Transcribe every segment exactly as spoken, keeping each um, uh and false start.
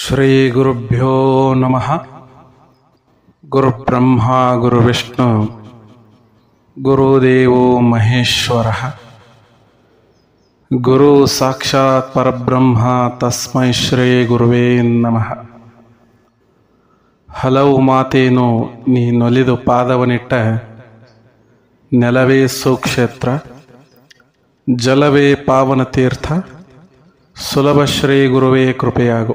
ಶ್ರೀ ಗುರುಭ್ಯೋ ನಮಃ. ಗುರುಬ್ರಹ್ಮ ಗುರುವಿಷ್ಣು ಗುರುದೇವೋ ಮಹೇಶ್ವರಃ. ಗುರು ಸಾಕ್ಷಾತ್ ಪರಬ್ರಹ್ಮ ತಸ್ಮೈ ಶ್ರೀ ಗುರುವೇ ನಮಃ. ಹಲವು ಮಾತೇನು ನೀ ನೊಲಿದು ಪಾದವನಿಟ್ಟ, ನೆಲವೇ ಸುಕ್ಷೇತ್ರ ಜಲವೇ ಪಾವನ ತೀರ್ಥ, ಸುಲಭ ಶ್ರೀ ಗುರುವೇ ಕೃಪೆಯಾಗು.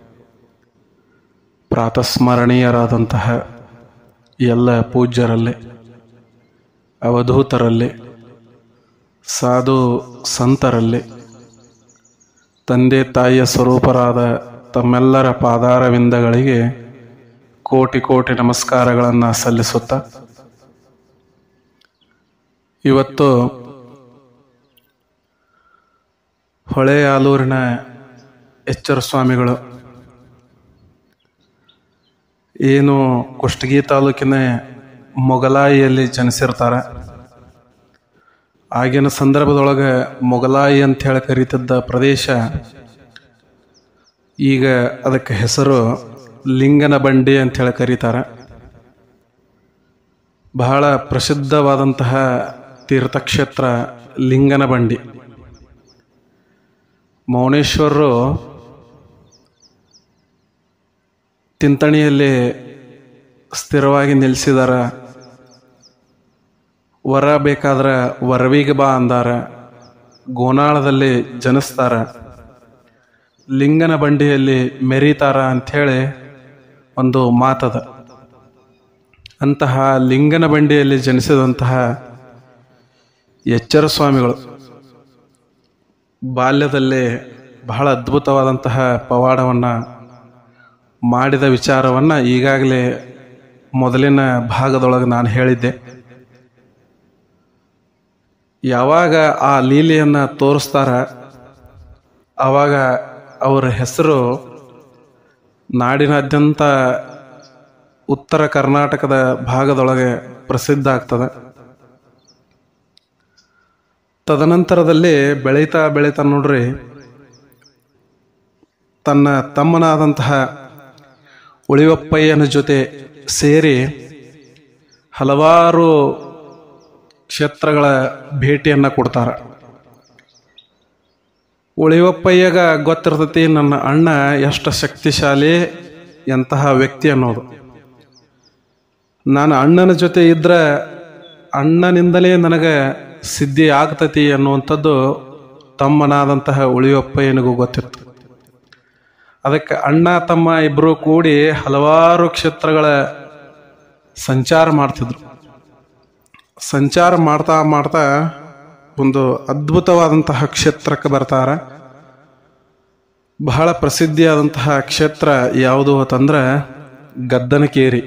ಪ್ರಾತಸ್ಮರಣೀಯರಾದಂತಹ ಎಲ್ಲ ಪೂಜ್ಯರಲ್ಲೇ, ಅವಧೂತರಲ್ಲೇ, ಸಾಧು ಸಂತರಲ್ಲೇ, ತಂದೆ ತಾಯಿಯ ಸ್ವರೂಪರಾದ ತಮ್ಮೆಲ್ಲರ ಪಾದಾರವಿಂದಗಳಿಗೆ ಕೋಟಿ ಕೋಟಿ ನಮಸ್ಕಾರಗಳನ್ನು ಸಲ್ಲಿಸುತ್ತಾ, ಇವತ್ತು ಹೊಳೆಯಾಲೂರಿನ ಎಚ್ಚರ ಸ್ವಾಮಿಗಳು ಏನು ಕುಷ್ಟಗಿ ತಾಲೂಕಿನ ಮೊಗಲಾಯಿಯಲ್ಲಿ ಜನಿಸಿರ್ತಾರೆ. ಆಗಿನ ಸಂದರ್ಭದೊಳಗೆ ಮೊಗಲಾಯಿ ಅಂತ ಹೇಳಿ ಕರೀತಿದ್ದ ಪ್ರದೇಶ, ಈಗ ಅದಕ್ಕೆ ಹೆಸರು ಲಿಂಗನ ಬಂಡಿ ಅಂತ ಹೇಳಿ ಕರೀತಾರೆ. ಬಹಳ ಪ್ರಸಿದ್ಧವಾದಂತಹ ತೀರ್ಥಕ್ಷೇತ್ರ ಲಿಂಗನ ಬಂಡಿ. ಮೌನೇಶ್ವರರು ತಿಂತಣಿಯಲ್ಲಿ ಸ್ಥಿರವಾಗಿ ನಿಲ್ಲಿಸಿದಾರ. ವರ ಬೇಕಾದ್ರೆ ವರವಿಗೆ ಬಾ ಅಂದಾರ. ಗೋನಾಳದಲ್ಲಿ ಜನಿಸ್ತಾರ, ಲಿಂಗನ ಬಂಡಿಯಲ್ಲಿ ಮೆರೀತಾರ ಅಂಥೇಳಿ ಒಂದು ಮಾತದ. ಅಂತಹ ಲಿಂಗನ ಬಂಡಿಯಲ್ಲಿ ಜನಿಸಿದಂತಹ ಎಚ್ಚರ ಸ್ವಾಮಿಗಳು ಬಾಲ್ಯದಲ್ಲೇ ಬಹಳ ಅದ್ಭುತವಾದಂತಹ ಪವಾಡವನ್ನು ಮಾಡಿದ ವಿಚಾರವನ್ನು ಈಗಾಗಲೇ ಮೊದಲಿನ ಭಾಗದೊಳಗೆ ನಾನು ಹೇಳಿದ್ದೆ. ಯಾವಾಗ ಆ ಲೀಲೆಯನ್ನು ತೋರಿಸ್ತಾರ, ಆವಾಗ ಅವರ ಹೆಸರು ನಾಡಿನಾದ್ಯಂತ ಉತ್ತರ ಕರ್ನಾಟಕದ ಭಾಗದೊಳಗೆ ಪ್ರಸಿದ್ಧ ಆಗ್ತದೆ. ತದನಂತರದಲ್ಲಿ ಬೆಳೀತಾ ಬೆಳೀತಾ ನೋಡ್ರಿ, ತನ್ನ ತಮ್ಮನಾದಂತಹ ಉಳಿವಪ್ಪಯ್ಯನ ಜೊತೆ ಸೇರಿ ಹಲವಾರು ಕ್ಷೇತ್ರಗಳ ಭೇಟಿಯನ್ನು ಕೊಡ್ತಾರೆ. ಉಳಿವಪ್ಪಯ್ಯಗ ಗೊತ್ತಿರ್ತೈತಿ ನನ್ನ ಅಣ್ಣ ಎಷ್ಟು ಶಕ್ತಿಶಾಲಿ, ಎಂತಹ ವ್ಯಕ್ತಿ ಅನ್ನೋದು. ನಾನು ಅಣ್ಣನ ಜೊತೆ ಇದ್ರೆ ಅಣ್ಣನಿಂದಲೇ ನನಗೆ ಸಿದ್ಧಿ ಆಗ್ತತಿ ಅನ್ನುವಂಥದ್ದು ತಮ್ಮನಾದಂತಹ ಉಳಿವಪ್ಪಯ್ಯನಿಗೂ ಗೊತ್ತಿತ್ತು. ಅದಕ್ಕೆ ಅಣ್ಣ ತಮ್ಮ ಇಬ್ಬರು ಕೂಡಿ ಹಲವಾರು ಕ್ಷೇತ್ರಗಳ ಸಂಚಾರ ಮಾಡ್ತಿದ್ರು. ಸಂಚಾರ ಮಾಡ್ತಾ ಮಾಡ್ತಾ ಒಂದು ಅದ್ಭುತವಾದಂತಹ ಕ್ಷೇತ್ರಕ್ಕೆ ಬರ್ತಾರೆ. ಬಹಳ ಪ್ರಸಿದ್ಧಿಯಾದಂತಹ ಕ್ಷೇತ್ರ ಯಾವುದು ಅಂತಂದ್ರೆ ಗದ್ದನಕೇರಿ.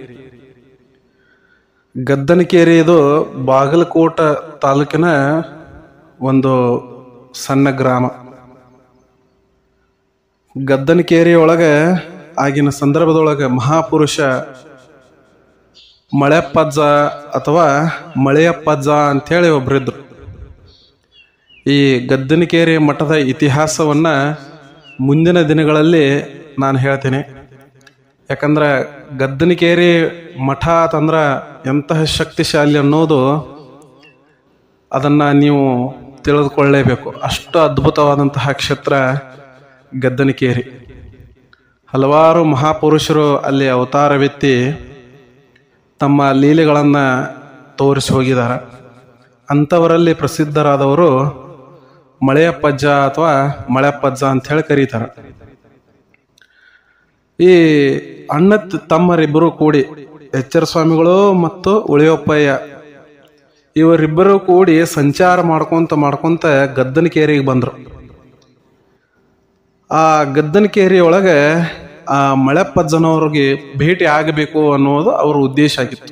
ಗದ್ದನಕೇರಿ ಇದು ಬಾಗಲಕೋಟ ತಾಲೂಕಿನ ಒಂದು ಸಣ್ಣ ಗ್ರಾಮ. ಗದ್ದನಕೇರಿ ಒಳಗೆ ಆಗಿನ ಸಂದರ್ಭದೊಳಗೆ ಮಹಾಪುರುಷ ಮಳೆಯಪ್ಪಜ್ಜ ಅಥವಾ ಮಳೆಯಪ್ಪಜ್ಜ ಅಂಥೇಳಿ ಒಬ್ಬರಿದ್ರು. ಈ ಗದ್ದನಕೇರಿ ಮಠದ ಇತಿಹಾಸವನ್ನು ಮುಂದಿನ ದಿನಗಳಲ್ಲಿ ನಾನು ಹೇಳ್ತೀನಿ. ಯಾಕಂದ್ರೆ ಗದ್ದನಕೇರಿ ಮಠ ಅಂತಂದ್ರೆ ಎಂತಹ ಶಕ್ತಿಶಾಲಿ ಅನ್ನೋದು ಅದನ್ನು ನೀವು ತಿಳಿದುಕೊಳ್ಳಲೇಬೇಕು. ಅಷ್ಟು ಅದ್ಭುತವಾದಂತಹ ಕ್ಷೇತ್ರ ಗದ್ದನಕೇರಿ. ಹಲವಾರು ಮಹಾಪುರುಷರು ಅಲ್ಲಿ ಅವತಾರವೆತ್ತಿ ತಮ್ಮ ಲೀಲೆಗಳನ್ನು ತೋರಿಸಿ ಹೋಗಿದ್ದಾರೆ. ಅಂಥವರಲ್ಲಿ ಪ್ರಸಿದ್ಧರಾದವರು ಮಳೆಯಪ್ಪಜ್ಜ ಅಥವಾ ಮಳೆಯಪ್ಪಜ್ಜ ಅಂತ ಹೇಳಿ ಕರೀತಾರೆ. ಈ ಅಣ್ಣ ತಮ್ಮರಿಬ್ಬರು ಕೂಡಿ, ಎಚ್ಚರ ಸ್ವಾಮಿಗಳು ಮತ್ತು ಉಳಿಯಪ್ಪಯ್ಯ, ಇವರಿಬ್ಬರು ಕೂಡಿ ಸಂಚಾರ ಮಾಡ್ಕೊಂತ ಮಾಡ್ಕೊಂತ ಗದ್ದನಕೇರಿಗೆ ಬಂದರು. ಆ ಗದ್ದನಕೇರಿ ಒಳಗೆ ಆ ಮಳೆಯಪ್ಪಜ್ಜನವ್ರಿಗೆ ಭೇಟಿ ಆಗಬೇಕು ಅನ್ನೋದು ಅವ್ರ ಉದ್ದೇಶ ಆಗಿತ್ತು.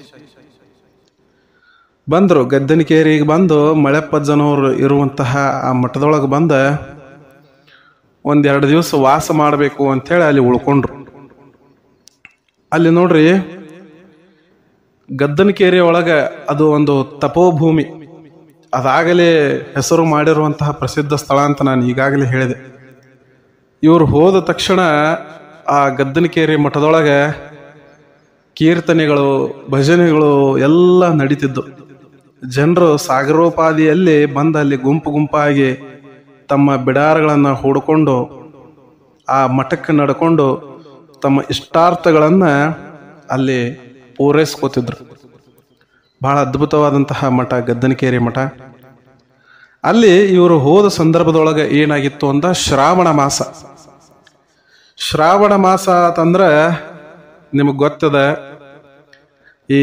ಬಂದರು ಗದ್ದನಕೇರಿಗೆ. ಬಂದು ಮಳೆಯಪ್ಪಜ್ಜನವರು ಇರುವಂತಹ ಆ ಮಠದೊಳಗೆ ಬಂದ ಒಂದೆರಡು ದಿವಸ ವಾಸ ಮಾಡಬೇಕು ಅಂಥೇಳಿ ಅಲ್ಲಿ ಉಳ್ಕೊಂಡ್ರು. ಅಲ್ಲಿ ನೋಡ್ರಿ, ಗದ್ದನಕೇರಿ ಒಳಗೆ ಅದು ಒಂದು ತಪೋಭೂಮಿ. ಅದಾಗಲೇ ಹೆಸರು ಮಾಡಿರುವಂತಹ ಪ್ರಸಿದ್ಧ ಸ್ಥಳ ಅಂತ ನಾನು ಈಗಾಗಲೇ ಹೇಳಿದೆ. ಇವರು ಹೋದ ತಕ್ಷಣ ಆ ಗದ್ದನಕೇರಿ ಮಠದೊಳಗೆ ಕೀರ್ತನೆಗಳು ಭಜನೆಗಳು ಎಲ್ಲ ನಡೀತಿದ್ದು. ಜನರು ಸಾಗರೋಪಾದಿಯಲ್ಲಿ ಬಂದು ಅಲ್ಲಿ ಗುಂಪು ಗುಂಪಾಗಿ ತಮ್ಮ ಬಿಡಾರಗಳನ್ನು ಹೂಡ್ಕೊಂಡು ಆ ಮಠಕ್ಕೆ ನಡ್ಕೊಂಡು ತಮ್ಮ ಇಷ್ಟಾರ್ಥಗಳನ್ನು ಅಲ್ಲಿ ಪೂರೈಸ್ಕೋತಿದ್ರು. ಬಹಳ ಅದ್ಭುತವಾದಂತಹ ಮಠ ಗದ್ದನಕೇರಿ ಮಠ. ಅಲ್ಲಿ ಇವರು ಹೋದ ಸಂದರ್ಭದೊಳಗೆ ಏನಾಗಿತ್ತು ಅಂತ, ಶ್ರಾವಣ ಮಾಸ. ಶ್ರಾವಣ ಮಾಸ ಅಂತಂದ್ರೆ ನಿಮಗೆ ಗೊತ್ತದ, ಈ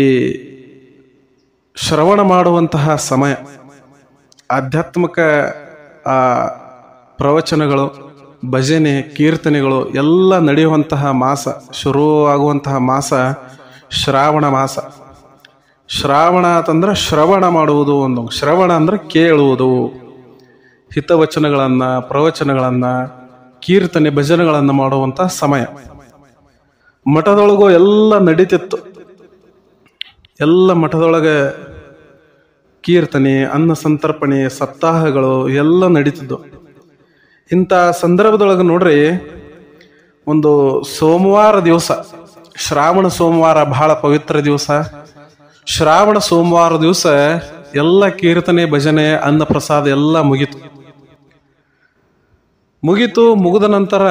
ಶ್ರವಣ ಮಾಡುವಂತಹ ಸಮಯ, ಆಧ್ಯಾತ್ಮಿಕ ಆ ಪ್ರವಚನಗಳು, ಭಜನೆ, ಕೀರ್ತನೆಗಳು ಎಲ್ಲ ನಡೆಯುವಂತಹ ಮಾಸ, ಶುರು ಆಗುವಂತಹ ಮಾಸ ಶ್ರಾವಣ ಮಾಸ. ಶ್ರಾವಣ ಅಂತಂದ್ರೆ ಶ್ರವಣ ಮಾಡುವುದು. ಒಂದು ಶ್ರವಣ ಅಂದ್ರೆ ಕೇಳುವುದು, ಹಿತವಚನಗಳನ್ನ, ಪ್ರವಚನಗಳನ್ನ, ಕೀರ್ತನೆ ಭಜನೆಗಳನ್ನ ಮಾಡುವಂತಹ ಸಮಯ. ಮಠದೊಳಗೂ ಎಲ್ಲ ನಡೀತಿತ್ತು. ಎಲ್ಲ ಮಠದೊಳಗೆ ಕೀರ್ತನೆ, ಅನ್ನ ಸಂತರ್ಪಣೆ, ಸಪ್ತಾಹಗಳು ಎಲ್ಲ ನಡೀತಿದ್ದು. ಇಂಥ ಸಂದರ್ಭದೊಳಗೆ ನೋಡ್ರಿ, ಒಂದು ಸೋಮವಾರ ದಿವಸ, ಶ್ರಾವಣ ಸೋಮವಾರ ಬಹಳ ಪವಿತ್ರ ದಿವಸ. ಶ್ರಾವಣ ಸೋಮವಾರ ದಿವಸ ಎಲ್ಲ ಕೀರ್ತನೆ ಭಜನೆ ಅನ್ನ ಪ್ರಸಾದ ಎಲ್ಲ ಮುಗೀತು. ಮುಗೀತು ಮುಗಿದ ನಂತರ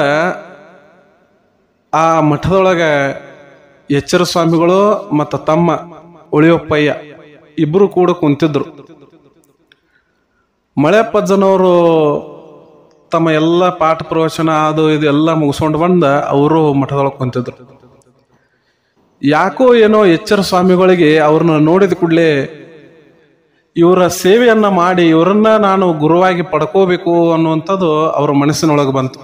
ಆ ಮಠದೊಳಗೆ ಎಚ್ಚರ ಸ್ವಾಮಿಗಳು ಮತ್ತು ತಮ್ಮ ಉಳಿಯಪ್ಪಯ್ಯ ಇಬ್ರು ಕೂಡ ಕುಂತಿದ್ರು. ಮಳೆಪ್ಪಜ್ಜನವರು ತಮ್ಮ ಎಲ್ಲ ಪಾಠ ಪ್ರವಚನ ಅದು ಇದು ಎಲ್ಲ ಮುಗಿಸ್ಕೊಂಡು ಬಂದ ಅವರು ಮಠದೊಳಗೆ ಕುಂತಿದ್ರು. ಯಾಕೋ ಏನೋ ಎಚ್ಚರ ಸ್ವಾಮಿಗಳಿಗೆ ಅವ್ರನ್ನ ನೋಡಿದ ಕೂಡಲೇ ಇವರ ಸೇವೆಯನ್ನ ಮಾಡಿ ಇವರನ್ನ ನಾನು ಗುರುವಾಗಿ ಪಡ್ಕೋಬೇಕು ಅನ್ನುವಂಥದ್ದು ಅವ್ರ ಮನಸ್ಸಿನೊಳಗೆ ಬಂತು.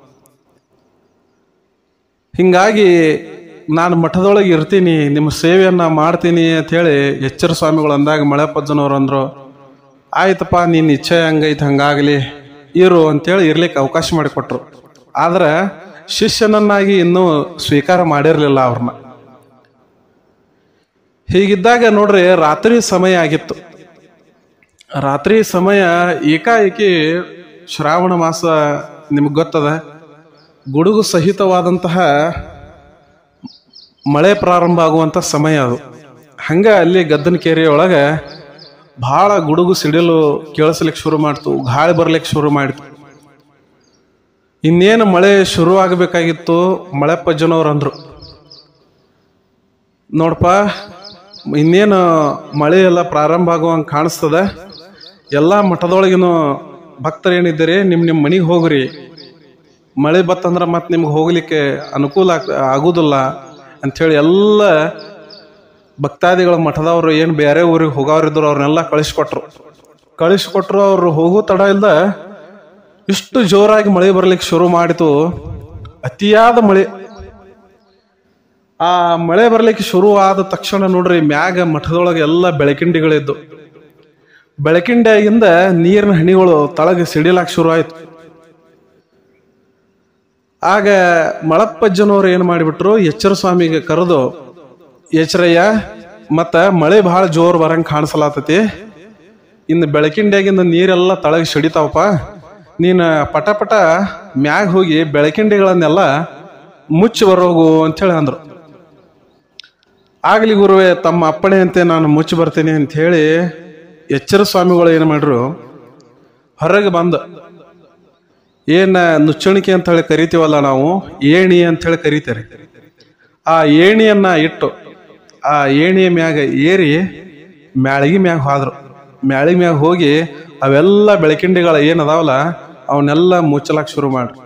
ಹಿಂಗಾಗಿ ನಾನು ಮಠದೊಳಗೆ ಇರ್ತೀನಿ, ನಿಮ್ಮ ಸೇವೆಯನ್ನ ಮಾಡ್ತೀನಿ ಅಂತ ಹೇಳಿ ಎಚ್ಚರ ಸ್ವಾಮಿಗಳು ಅಂದಾಗ ಮಳೆಪ್ಪಜ್ಜನವ್ರು ಅಂದ್ರು, ಆಯ್ತಪ್ಪ ನಿನ್ನ ಇಚ್ಛೆ ಹಂಗೈತೆ ಹಂಗಾಗಲಿ ಇರು ಅಂತೇಳಿ ಇರ್ಲಿಕ್ಕೆ ಅವಕಾಶ ಮಾಡಿಕೊಟ್ರು. ಆದ್ರೆ ಶಿಷ್ಯನನ್ನಾಗಿ ಇನ್ನೂ ಸ್ವೀಕಾರ ಮಾಡಿರ್ಲಿಲ್ಲ ಅವ್ರನ್ನ. ಹೀಗಿದ್ದಾಗ ನೋಡ್ರಿ, ರಾತ್ರಿ ಸಮಯ ಆಗಿತ್ತು. ರಾತ್ರಿ ಸಮಯ ಏಕಾಏಕಿ ಶ್ರಾವಣ ಮಾಸ ನಿಮ್ಗೆ ಗೊತ್ತದ, ಗುಡುಗು ಸಹಿತವಾದಂತಹ ಮಳೆ ಪ್ರಾರಂಭ ಆಗುವಂಥ ಸಮಯ ಅದು. ಹಂಗ ಅಲ್ಲಿ ಗದ್ದನಕೇರಿ ಒಳಗೆ ಬಹಳ ಗುಡುಗು ಸಿಡಿಲು ಕೇಳಿಸ್ಲಿಕ್ಕೆ ಶುರು ಮಾಡ್ತು, ಗಾಳಿ ಬರ್ಲಿಕ್ಕೆ ಶುರು ಮಾಡಿತು. ಇನ್ನೇನು ಮಳೆ ಶುರು ಆಗಬೇಕಾಗಿತ್ತು. ಮಳೆಪ್ಪಜ್ಜನವ್ರು ಅಂದ್ರು, ನೋಡಪ್ಪ ಇನ್ನೇನು ಮಳೆ ಎಲ್ಲ ಪ್ರಾರಂಭ ಆಗುವಂಗೆ ಕಾಣಿಸ್ತದ, ಎಲ್ಲ ಮಠದೊಳಗಿನ ಭಕ್ತರೇನಿದ್ದೀರಿ ನಿಮ್ಮ ನಿಮ್ಮ ಮನೆಗೆ ಹೋಗ್ರಿ, ಮಳೆ ಬತ್ತಂದ್ರೆ ಮತ್ತೆ ನಿಮ್ಗೆ ಹೋಗ್ಲಿಕ್ಕೆ ಅನುಕೂಲ ಆಗ್ ಆಗುದಿಲ್ಲ ಅಂಥೇಳಿ ಎಲ್ಲ ಭಕ್ತಾದಿಗಳ ಮಠದವ್ರು ಏನು ಬೇರೆ ಊರಿಗೆ ಹೋಗೋರಿದ್ರು ಅವ್ರನ್ನೆಲ್ಲ ಕಳಿಸ್ಕೊಟ್ರು. ಕಳಿಸ್ಕೊಟ್ರು ಅವ್ರು ಹೋಗೋ ತಡ ಇಲ್ದ ಇಷ್ಟು ಜೋರಾಗಿ ಮಳೆ ಬರ್ಲಿಕ್ಕೆ ಶುರು ಮಾಡಿತು. ಅತಿಯಾದ ಮಳೆ. ಆ ಮಳೆ ಬರ್ಲಿಕ್ಕೆ ಶುರು ಆದ ತಕ್ಷಣ ನೋಡ್ರಿ, ಮ್ಯಾಗ ಮಠದೊಳಗೆ ಎಲ್ಲ ಬೆಳಕಿಂಡಿಗಳಿದ್ದು. ಬೆಳಕಿಂಡಿಯಾಗಿಂದ ನೀರಿನ ಹನಿಗಳು ತಳಗೆ ಸಿಡಿಲಾಕ ಶುರು ಆಯ್ತು. ಆಗ ಮಳಪ್ಪಜ್ಜನವ್ರು ಏನು ಮಾಡಿಬಿಟ್ರು, ಎಚ್ಚರ ಸ್ವಾಮಿಗೆ ಕರೆದು, ಎಚ್ಚರಯ್ಯ ಮತ್ತ ಮಳೆ ಬಹಳ ಜೋರ್ ಬರಂಗ್ ಕಾಣಿಸಲಾತತಿ, ಇನ್ನು ಬೆಳಕಿಂಡಿಯಾಗಿಂದ ನೀರೆಲ್ಲ ತಳಗೆ ಸಿಡಿತಾವಪ್ಪ, ನೀನು ಪಟ ಪಟ ಮ್ಯಾಗ ಹೋಗಿ ಬೆಳಕಿಂಡಿಗಳನ್ನೆಲ್ಲ ಮುಚ್ಚಿ ಬರೋಗು ಅಂತೇಳಿ ಅಂದ್ರು. ಆಗ್ಲಿ ಗುರುವೇ, ತಮ್ಮ ಅಪ್ಪಣೆ ಅಂತೆ ನಾನು ಮುಚ್ಚಿ ಬರ್ತೇನೆ ಅಂತ ಹೇಳಿ ಎಚ್ಚರ ಸ್ವಾಮಿಗಳು ಏನು ಮಾಡ್ರು, ಹೊರಗೆ ಬಂದು ಏನ ನುಚ್ಚಣಿಕೆ ಅಂತ ಹೇಳಿ ಕರಿತೀವಲ್ಲ ನಾವು, ಏಣಿ ಅಂತ ಹೇಳಿ ಕರಿತೇವೆ. ಆ ಏಣಿಯನ್ನ ಇಟ್ಟು ಆ ಏಣಿಯ ಮ್ಯಾಗ ಏರಿ ಮ್ಯಾಳಿಗೆ ಮ್ಯಾಗ ಹೋದ್ರು. ಮ್ಯಾಳಿಗೆ ಮ್ಯಾಗ ಹೋಗಿ ಅವೆಲ್ಲ ಬೆಳಕಿಂಡಿಗಳ ಏನದಾವಲ್ಲ ಅವನ್ನೆಲ್ಲ ಮುಚ್ಚಲಾಕ್ ಶುರು ಮಾಡ್ರಿ.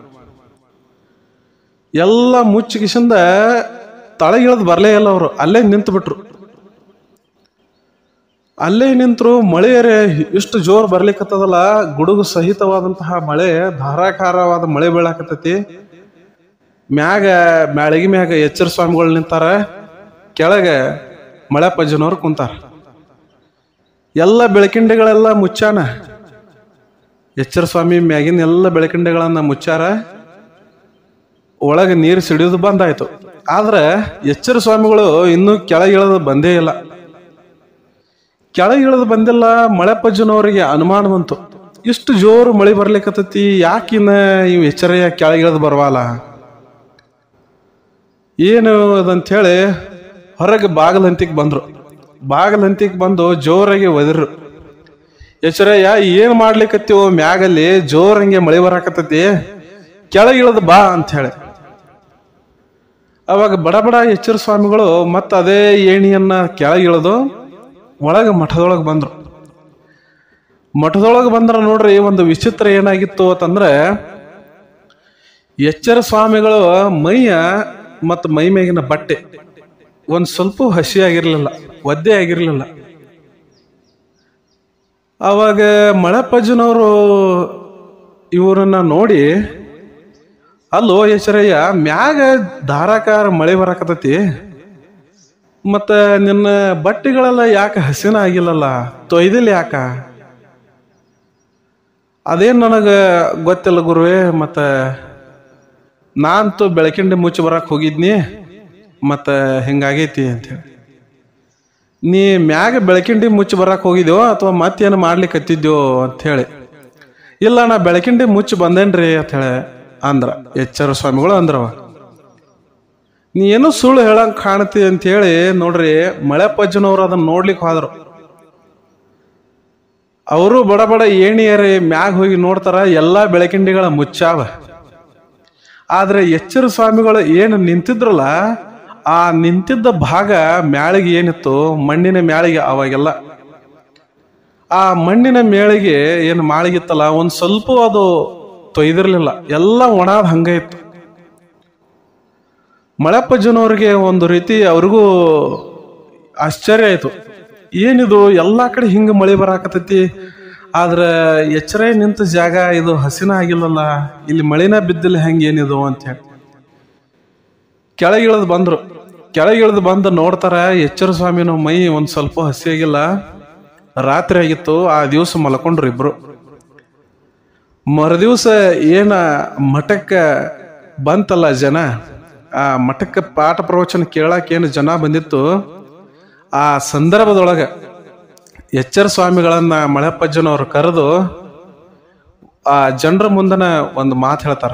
ಎಲ್ಲ ಮುಚ್ಚಿಗಿಸಿಂದ ತಳಗಿಳದ್ ಬರ್ಲೇ ಇಲ್ಲ. ಅವರು ಅಲ್ಲೇ ನಿಂತು ಬಿಟ್ರು. ಅಲ್ಲೇ ನಿಂತರು. ಮಳೆಯರೇ ಇಷ್ಟು ಜೋರ್ ಬರ್ಲಿಕ್ಕತ್ತದಲ್ಲ, ಗುಡುಗು ಸಹಿತವಾದಂತಹ ಮಳೆ, ಧಾರಾಕಾರವಾದ ಮಳೆ ಬೀಳಾಕತ್ತೈತಿ. ಮ್ಯಾಗ ಮ್ಯಾಳಿಗೆ ಮ್ಯಾಗ ಎಚ್ಚರ ಸ್ವಾಮಿಗಳು ನಿಂತಾರ, ಕೆಳಗೆ ಮಳೆಪ್ಪಜ್ಜನವ್ರು ಕುಂತಾರ. ಎಲ್ಲ ಬೆಳಕಿಂಡಿಗಳೆಲ್ಲ ಮುಚ್ಚಾನ. ಎಚ್ಚರ ಸ್ವಾಮಿ ಮ್ಯಾಗಿನ ಎಲ್ಲ ಬೆಳಕಿಂಡಿಗಳನ್ನ ಮುಚ್ಚಾರ. ಒಳಗೆ ನೀರು ಸಿಡಿಯೋದು ಬಂದಾಯ್ತು. ಆದ್ರೆ ಎಚ್ಚರ ಸ್ವಾಮಿಗಳು ಇನ್ನೂ ಕೆಳಗಿಳದು ಬಂದೇ ಇಲ್ಲ. ಕೆಳಗಿಳದು ಬಂದಿಲ್ಲ. ಮಳೆಪ್ಪಜ್ಜನವರಿಗೆ ಅನುಮಾನ ಬಂತು, ಇಷ್ಟು ಜೋರು ಮಳೆ ಬರ್ಲಿಕ್ಕತ್ತೈತಿ, ಯಾಕಿನ್ನ ಇವ್ ಎಚ್ಚರಯ್ಯ ಕೆಳಗಿಳದು ಬರವಲ್ಲ ಏನು ಅದಂಥೇಳಿ ಹೊರಗೆ ಬಾಗಲಂತಿಗೆ ಬಂದರು. ಬಾಗಲಂತಿಗೆ ಬಂದು ಜೋರಾಗಿ ಒದರ್ರು. ಎಚ್ಚರಯ್ಯ ಏನು ಮಾಡ್ಲಿಕ್ಕತ್ತೀವೋ, ಮ್ಯಾಗಲ್ಲಿ ಜೋರಂಗೆ ಮಳೆ ಬರಾಕತ್ತೈತಿ, ಕೆಳಗಿಳದು ಬಾ ಅಂಥೇಳಿ. ಅವಾಗ ಬಡ ಬಡ ಎಚ್ಚರ ಸ್ವಾಮಿಗಳು ಮತ್ತೆ ಅದೇ ಏಣಿಯನ್ನ ಕೆಳಗಿಳಿದು ಒಳಗೆ ಮಠದೊಳಗೆ ಬಂದರು. ಮಠದೊಳಗೆ ಬಂದ್ರ ನೋಡ್ರಿ, ಒಂದು ವಿಚಿತ್ರ ಏನಾಗಿತ್ತು ಅಂತಂದ್ರೆ, ಎಚ್ಚರ ಸ್ವಾಮಿಗಳು ಮೈಯ ಮತ್ತು ಮೈ ಮೇಗಿನ ಬಟ್ಟೆ ಒಂದು ಸ್ವಲ್ಪ ಹಸಿ ಆಗಿರ್ಲಿಲ್ಲ, ಒದ್ದೆ ಆಗಿರ್ಲಿಲ್ಲ. ಅವಾಗ ಮಳೆಪಜ್ಜನವರು ಇವರನ್ನ ನೋಡಿ, ಅಲ್ಲೋ ಎಚ್ಚರಯ್ಯ, ಮ್ಯಾಗ ಧಾರಾಕಾರ ಮಳೆ ಬರಾಕತೈತಿ, ಮತ್ತ ನಿನ್ನ ಬಟ್ಟೆಗಳೆಲ್ಲ ಯಾಕೆ ಹಸಿನ ಆಗಿಲ್ಲಲ್ಲ, ತೊಯ್ದಿಲ್ಲ ಯಾಕ? ಅದೇನು ನನಗೆ ಗೊತ್ತಿಲ್ಲ ಗುರುವೇ, ಮತ್ತು ನಾನಂತೂ ಬೆಳಕಿಂಡಿ ಮುಚ್ಚಿ ಬರಕ್ಕೆ ಹೋಗಿದ್ನಿ, ಮತ್ತು ಹಿಂಗಾಗೈತಿ ಅಂಥೇಳಿ. ನೀ ಮ್ಯಾಗ ಬೆಳಕಿಂಡಿ ಮುಚ್ಚಿ ಬರಕ್ಕೆ ಹೋಗಿದ್ಯೋ ಅಥವಾ ಮತ್ತೇನು ಮಾಡ್ಲಿಕ್ಕೆ ಹತ್ತಿದ್ಯೋ ಅಂಥೇಳಿ. ಇಲ್ಲ, ನಾ ಬೆಳಕಿಂಡಿ ಮುಚ್ಚಿ ಬಂದೇನ್ರಿ ಅಂಥೇಳಿ ಅಂದ್ರ ಎಚ್ಚರ ಸ್ವಾಮಿಗಳು ಅಂದ್ರವ. ನೀ ಏನೋ ಸುಳ್ಳು ಹೇಳಂಗೆ ಕಾಣ್ತಿ ಅಂಥೇಳಿ ನೋಡ್ರಿ, ಮಳೆಪಜ್ಜನವ್ರು ಅದನ್ನ ನೋಡ್ಲಿಕ್ಕೆ ಹೋದ್ರು. ಅವರು ಬಡ ಬಡ ಏಣಿಯರಿ ಮ್ಯಾಗ ಹೋಗಿ ನೋಡ್ತಾರ, ಎಲ್ಲಾ ಬೆಳಕಿಂಡಿಗಳ ಮುಚ್ಚಾವ. ಆದ್ರೆ ಎಚ್ಚರ ಸ್ವಾಮಿಗಳು ಏನು ನಿಂತಿದ್ರಲ್ಲ, ಆ ನಿಂತಿದ್ದ ಭಾಗ ಮ್ಯಾಳಿಗೆ ಏನಿತ್ತು, ಮಣ್ಣಿನ ಮ್ಯಾಳಿಗೆ. ಅವಾಗೆಲ್ಲ ಆ ಮಣ್ಣಿನ ಮೇಳಿಗೆ ಏನು ಮಾಳಿಗಿತ್ತಲ್ಲ, ಒಂದ್ ಸ್ವಲ್ಪ ಅದು ತೊಯ್ದಿರ್ಲಿಲ್ಲ, ಎಲ್ಲ ಒಣಾದ ಹಂಗ ಇತ್ತು. ಮಳೆಪಜ್ಜನವ್ರಿಗೆ ಒಂದು ರೀತಿ ಅವ್ರಿಗೂ ಆಶ್ಚರ್ಯ ಆಯ್ತು, ಏನಿದು ಎಲ್ಲಾ ಕಡೆ ಹಿಂಗ ಮಳೆ ಬರಾಕತೈತಿ, ಆದ್ರ ಎಚ್ಚರ ನಿಂತ ಜಾಗ ಇದು ಹಸಿನ ಆಗಿಲ್ಲಲ್ಲ, ಇಲ್ಲಿ ಮಳೆನ ಬಿದ್ದಿಲ್ಲ, ಹೆಂಗೇನಿದು ಅಂತ ಹೇಳಿ ಕೆಳಗಿಳಿದು ಬಂದ್ರು. ಕೆಳಗಿಳಿದು ಬಂದು ನೋಡ್ತಾರ, ಎಚ್ಚರ ಸ್ವಾಮಿನ ಮೈ ಒಂದ್ ಸ್ವಲ್ಪ ಹಸಿ ಆಗಿಲ್ಲ, ರಾತ್ರಿ ಆಗಿತ್ತು. ಆ ದಿವಸ ಮಲ್ಕೊಂಡ್ರು ಇಬ್ರು. ಮರುದಿವ್ಸ ಏನ ಮಠಕ್ಕೆ ಬಂತಲ್ಲ ಜನ, ಆ ಮಠಕ್ಕೆ ಪಾಠ ಪ್ರವಚನ ಕೇಳಾಕ ಏನು ಜನ ಬಂದಿತ್ತು, ಆ ಸಂದರ್ಭದೊಳಗ ಎಚ್ಚರ ಸ್ವಾಮಿಗಳನ್ನ ಮಳೆಪಜ್ಜನವ್ರು ಕರೆದು ಆ ಜನರ ಮುಂದನ ಒಂದು ಮಾತು ಹೇಳ್ತಾರ.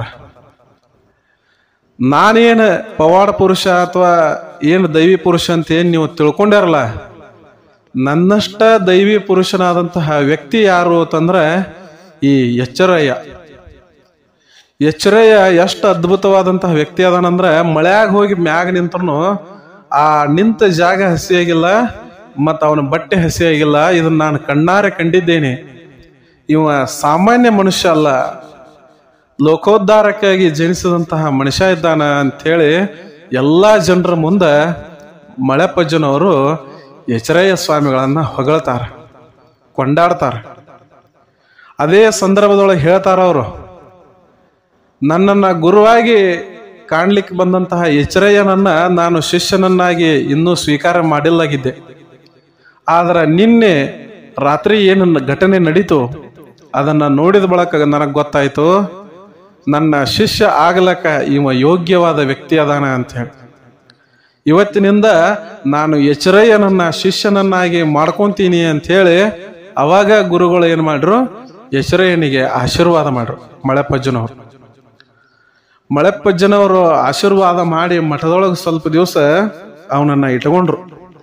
ನಾನೇನು ಪವಾಡ ಪುರುಷ ಅಥವಾ ಏನು ದೈವಿ ಪುರುಷ ಅಂತ ಏನ್ ನೀವು ತಿಳ್ಕೊಂಡ್ಯಾರಲ್ಲ, ನನ್ನಷ್ಟ ದೈವಿ ಪುರುಷನಾದಂತಹ ವ್ಯಕ್ತಿ ಯಾರು ಅಂತಂದ್ರೆ ಈ ಎಚ್ಚರಯ್ಯ. ಎಚ್ಚರಯ್ಯ ಎಷ್ಟು ಅದ್ಭುತವಾದಂತಹ ವ್ಯಕ್ತಿ ಅದಾನಂದ್ರ, ಮಳ್ಯಾಗ ಹೋಗಿ ಮ್ಯಾಗ ನಿಂತನು ಆ ನಿಂತ ಜಾಗ ಹಸಿಯಾಗಿಲ್ಲ, ಮತ್ತ ಅವನ ಬಟ್ಟೆ ಹಸಿಯಾಗಿಲ್ಲ. ಇದನ್ನ ನಾನು ಕಣ್ಣಾರೆ ಕಂಡಿದ್ದೇನೆ. ಇವ ಸಾಮಾನ್ಯ ಮನುಷ್ಯ ಅಲ್ಲ, ಲೋಕೋದ್ಧಾರಕ್ಕಾಗಿ ಜನಿಸಿದಂತಹ ಮನುಷ್ಯ ಇದ್ದಾನ ಅಂಥೇಳಿ ಎಲ್ಲಾ ಜನರ ಮುಂದೆ ಮಳೆಪಜ್ಜನವರು ಎಚ್ಚರಯ್ಯ ಸ್ವಾಮಿಗಳನ್ನ ಹೊಗಳ್ತಾರ, ಕೊಂಡಾಡ್ತಾರ. ಅದೇ ಸಂದರ್ಭದೊಳಗೆ ಹೇಳ್ತಾರ ಅವರು, ನನ್ನನ್ನ ಗುರುವಾಗಿ ಕಾಣ್ಲಿಕ್ಕೆ ಬಂದಂತಹ ಎಚ್ಚರಯ್ಯನನ್ನ ನಾನು ಶಿಷ್ಯನನ್ನಾಗಿ ಇನ್ನೂ ಸ್ವೀಕಾರ ಮಾಡಿಲ್ಲಾಗಿದ್ದೆ. ಆದ್ರೆ ನಿನ್ನೆ ರಾತ್ರಿ ಏನು ಘಟನೆ ನಡೀತು ಅದನ್ನ ನೋಡಿದ ಬಳಿಕ ನನಗೆ ಗೊತ್ತಾಯ್ತು, ನನ್ನ ಶಿಷ್ಯ ಆಗ್ಲಕ್ಕ ಇವ ಯೋಗ್ಯವಾದ ವ್ಯಕ್ತಿ ಅದಾನ ಅಂತ ಹೇಳಿ. ಇವತ್ತಿನಿಂದ ನಾನು ಎಚ್ಚರಯ್ಯನನ್ನ ಶಿಷ್ಯನನ್ನಾಗಿ ಮಾಡ್ಕೊಂತೀನಿ ಅಂತ ಹೇಳಿ ಅವಾಗ ಗುರುಗಳು ಏನ್ ಮಾಡ್ರು, ಎಚ್ಚರಯ್ಯನಿಗೆ ಆಶೀರ್ವಾದ ಮಾಡ್ರು. ಮಳೆಪಜ್ಜನವರು ಮಳೆಪಜ್ಜನವರು ಆಶೀರ್ವಾದ ಮಾಡಿ ಮಠದೊಳಗೆ ಸ್ವಲ್ಪ ದಿವಸ ಅವನನ್ನ ಇಟ್ಕೊಂಡ್ರು.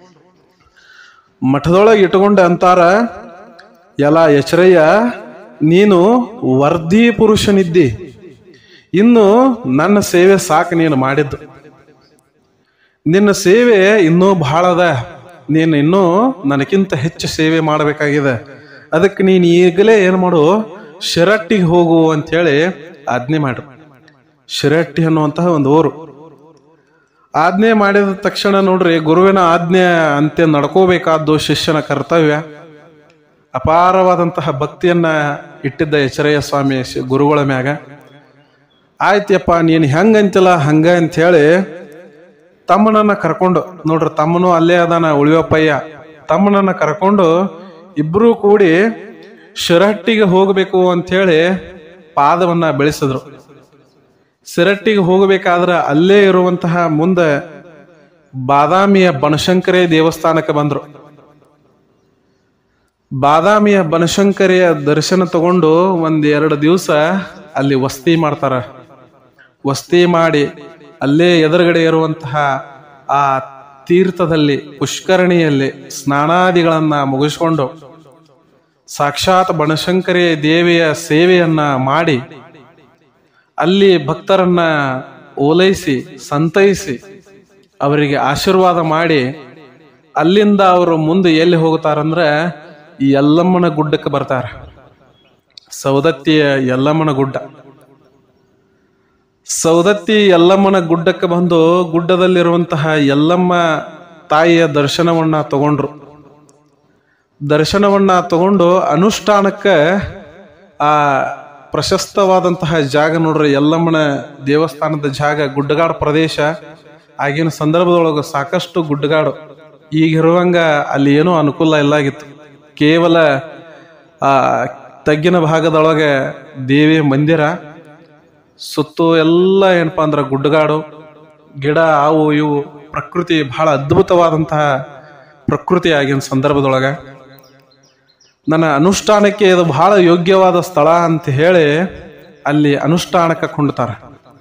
ಮಠದೊಳಗೆ ಇಟ್ಕೊಂಡು ಅಂತಾರ, ಎಲ್ಲ ಎಚ್ಚರಯ್ಯ, ನೀನು ವರ್ಧಿ ಪುರುಷನಿದ್ದಿ, ಇನ್ನು ನನ್ನ ಸೇವೆ ಸಾಕು ನೀನು ಮಾಡಿದ್ದು. ನಿನ್ನ ಸೇವೆ ಇನ್ನೂ ಬಹಳ ಅದ, ನೀನು ಇನ್ನೂ ನನಗಿಂತ ಹೆಚ್ಚು ಸೇವೆ ಮಾಡಬೇಕಾಗಿದೆ. ಅದಕ್ಕೆ ನೀನು ಈಗಲೇ ಏನು ಮಾಡು, ಶಿರಟ್ಟಿಗೆ ಹೋಗು ಅಂಥೇಳಿ ಆಜ್ಞೆ ಮಾಡ್ರು. ಶಿರಟ್ಟಿ ಅನ್ನುವಂತಹ ಒಂದು ಊರು. ಆಜ್ಞೆ ಮಾಡಿದ ತಕ್ಷಣ ನೋಡ್ರಿ, ಗುರುವಿನ ಆಜ್ಞೆ ಅಂತೆ ನಡ್ಕೋಬೇಕಾದ್ದು ಶಿಷ್ಯನ ಕರ್ತವ್ಯ. ಅಪಾರವಾದಂತಹ ಭಕ್ತಿಯನ್ನ ಇಟ್ಟಿದ್ದ ಎಚ್ಚರಯ್ಯ ಸ್ವಾಮಿ ಗುರುಗಳ ಮ್ಯಾಗ. ಆಯ್ತಪ್ಪ, ನೀನು ಹೆಂಗಂತಿಲ್ಲ ಹಂಗ ಅಂತ ಹೇಳಿ ತಮ್ಮನನ್ನ ಕರ್ಕೊಂಡು, ನೋಡ್ರಿ ತಮ್ಮನು ಅಲ್ಲೇ ಅದಾನ ಉಳಿಯಪ್ಪಯ್ಯ, ತಮ್ಮನನ್ನ ಕರ್ಕೊಂಡು ಇಬ್ರು ಕೂಡಿ ಶಿರಹಟ್ಟಿಗೆ ಹೋಗಬೇಕು ಅಂತ ಹೇಳಿ ಪಾದವನ್ನ ಬೆಳೆಸಿದ್ರು. ಶಿರಹಟ್ಟಿಗೆ ಹೋಗಬೇಕಾದ್ರ ಅಲ್ಲೇ ಇರುವಂತಹ ಮುಂದೆ ಬಾದಾಮಿಯ ಬನಶಂಕರಿ ದೇವಸ್ಥಾನಕ್ಕೆ ಬಂದ್ರು. ಬಾದಾಮಿಯ ಬನಶಂಕರಿಯ ದರ್ಶನ ತಗೊಂಡು ಒಂದ್ ಎರಡು ದಿವಸ ಅಲ್ಲಿ ವಸ್ತಿ ಮಾಡ್ತಾರ. ವಸ್ತಿ ಮಾಡಿ ಅಲ್ಲೇ ಎದುರುಗಡೆ ಇರುವಂತಹ ಆ ತೀರ್ಥದಲ್ಲಿ ಪುಷ್ಕರಣಿಯಲ್ಲಿ ಸ್ನಾನಾದಿಗಳನ್ನ ಮುಗಿಸ್ಕೊಂಡು ಸಾಕ್ಷಾತ್ ಬನಶಂಕರಿ ದೇವಿಯ ಸೇವೆಯನ್ನ ಮಾಡಿ ಅಲ್ಲಿ ಭಕ್ತರನ್ನ ಓಲೈಸಿ ಸಂತೈಸಿ ಅವರಿಗೆ ಆಶೀರ್ವಾದ ಮಾಡಿ ಅಲ್ಲಿಂದ ಅವರು ಮುಂದೆ ಎಲ್ಲಿ ಹೋಗ್ತಾರಂದ್ರೆ ಈ ಯಲ್ಲಮ್ಮನ ಗುಡ್ಡಕ್ಕೆ ಬರ್ತಾರೆ. ಸೌದತ್ತಿಯ ಯಲ್ಲಮ್ಮನ ಗುಡ್ಡ. ಸೌದತ್ತಿ ಯಲ್ಲಮ್ಮನ ಗುಡ್ಡಕ್ಕೆ ಬಂದು ಗುಡ್ಡದಲ್ಲಿರುವಂತಹ ಯಲ್ಲಮ್ಮ ತಾಯಿಯ ದರ್ಶನವನ್ನ ತಗೊಂಡ್ರು. ದರ್ಶನವನ್ನ ತಗೊಂಡು ಅನುಷ್ಠಾನಕ್ಕೆ ಆ ಪ್ರಶಸ್ತವಾದಂತಹ ಜಾಗ ನೋಡ್ರಿ, ಯಲ್ಲಮ್ಮನ ದೇವಸ್ಥಾನದ ಜಾಗ ಗುಡ್ಡಗಾಡು ಪ್ರದೇಶ. ಆಗಿನ ಸಂದರ್ಭದೊಳಗೆ ಸಾಕಷ್ಟು ಗುಡ್ಡಗಾಡು, ಈಗಿರುವಂಗ ಅಲ್ಲಿ ಏನೂ ಅನುಕೂಲ ಇಲ್ಲ ಆಗಿತ್ತು. ಕೇವಲ ಆ ತಗ್ಗಿನ ಭಾಗದೊಳಗೆ ದೇವಿ ಮಂದಿರ, ಸುತ್ತು ಎಲ್ಲ ಏನಪ್ಪಾ ಅಂದ್ರ ಗುಡ್ಡಗಾಡು, ಗಿಡ, ಅವು ಇವು, ಪ್ರಕೃತಿ ಬಹಳ ಅದ್ಭುತವಾದಂತಹ ಪ್ರಕೃತಿ ಆಗಿನ ಸಂದರ್ಭದೊಳಗ. ನನ್ನ ಅನುಷ್ಠಾನಕ್ಕೆ ಇದು ಬಹಳ ಯೋಗ್ಯವಾದ ಸ್ಥಳ ಅಂತ ಹೇಳಿ ಅಲ್ಲಿ ಅನುಷ್ಠಾನಕ್ಕೆ ಕೊಂಡ್ತಾರೆ.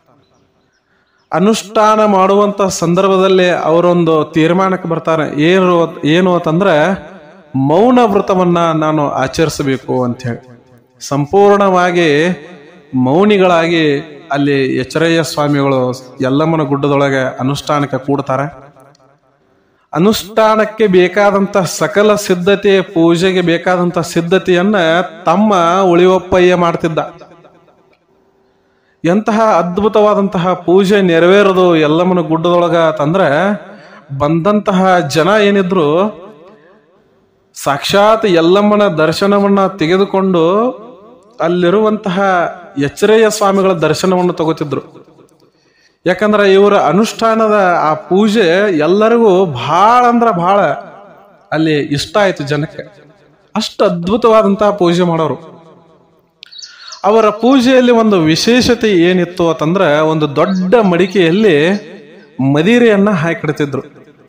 ಅನುಷ್ಠಾನ ಮಾಡುವಂತ ಸಂದರ್ಭದಲ್ಲಿ ಅವರೊಂದು ತೀರ್ಮಾನಕ್ಕೆ ಬರ್ತಾರೆ. ಏನು ಏನು ಅಂತಂದ್ರೆ ಮೌನ ವ್ರತವನ್ನ ನಾನು ಆಚರಿಸಬೇಕು ಅಂತ ಹೇಳಿ ಸಂಪೂರ್ಣವಾಗಿ ಮೌನಿಗಳಾಗಿ ಅಲ್ಲಿ ಎಚ್ಚರಯ್ಯ ಸ್ವಾಮಿಗಳು ಯಲ್ಲಮ್ಮನ ಗುಡ್ಡದೊಳಗೆ ಅನುಷ್ಠಾನಕ್ಕೆ ಕೂಡ್ತಾರೆ. ಅನುಷ್ಠಾನಕ್ಕೆ ಬೇಕಾದಂತ ಸಕಲ ಸಿದ್ಧತೆ, ಪೂಜೆಗೆ ಬೇಕಾದಂತ ಸಿದ್ಧತೆಯನ್ನ ತಮ್ಮ ಉಳಿವಪ್ಪಯ್ಯ ಮಾಡ್ತಿದ್ದ. ಎಂತಹ ಅದ್ಭುತವಾದಂತಹ ಪೂಜೆ ನೆರವೇರೋದು ಯಲ್ಲಮ್ಮನ ಗುಡ್ಡದೊಳಗ ಅಂತಂದ್ರೆ ಬಂದಂತಹ ಜನ ಏನಿದ್ರು ಸಾಕ್ಷಾತ್ ಯಲ್ಲಮ್ಮನ ದರ್ಶನವನ್ನ ತೆಗೆದುಕೊಂಡು ಅಲ್ಲಿರುವಂತಹ ಎಚ್ಚರಯ್ಯ ಸ್ವಾಮಿಗಳ ದರ್ಶನವನ್ನು ತಗೋತಿದ್ರು. ಯಾಕಂದ್ರೆ ಇವರ ಅನುಷ್ಠಾನದ ಆ ಪೂಜೆ ಎಲ್ಲರಿಗೂ ಬಹಳ ಅಂದ್ರ ಬಹಳ ಅಲ್ಲಿ ಇಷ್ಟ ಆಯ್ತು ಜನಕ್ಕೆ. ಅಷ್ಟು ಅದ್ಭುತವಾದಂತಹ ಪೂಜೆ ಮಾಡೋರು. ಅವರ ಪೂಜೆಯಲ್ಲಿ ಒಂದು ವಿಶೇಷತೆ ಏನಿತ್ತು ಅಂತಂದ್ರೆ ಒಂದು ದೊಡ್ಡ ಮಡಿಕೆಯಲ್ಲಿ ಮದಿರೆಯನ್ನ ಹಾಕಿಡ್ತಿದ್ರು.